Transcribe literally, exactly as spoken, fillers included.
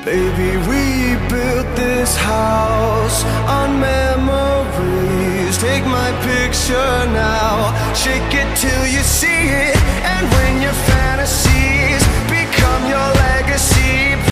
Baby, we built this house on memories. Take my picture now, shake it till you see it.